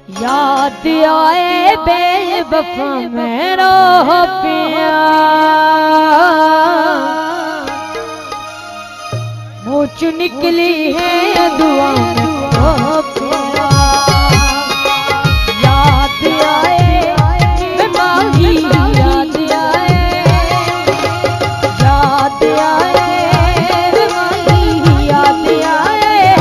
याद आए बेवफा मेरा पिया, मुझ निकली है दुआ पिया। याद आए माही, याद आए, याद आए माही, याद आए।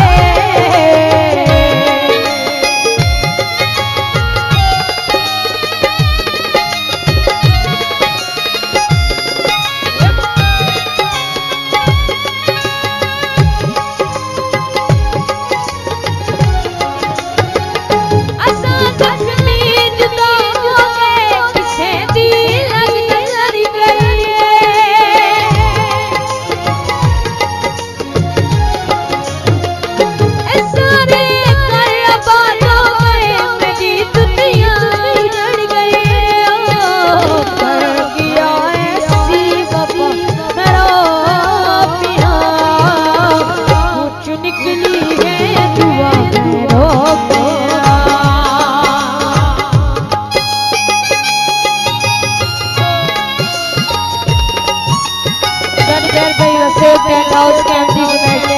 टेंट हाउस के एमडी से बैठे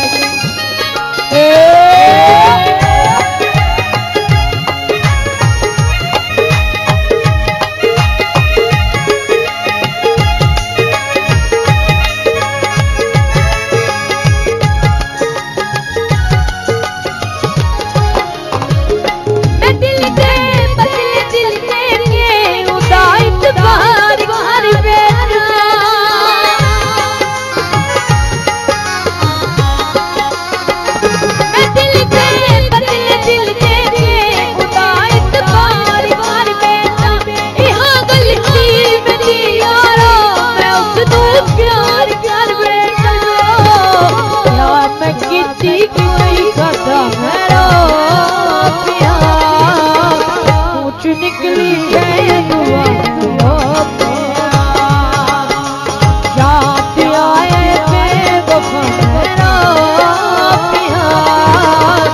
निकली है दुआ पिया। याद आए बेवफा मेरा पिया।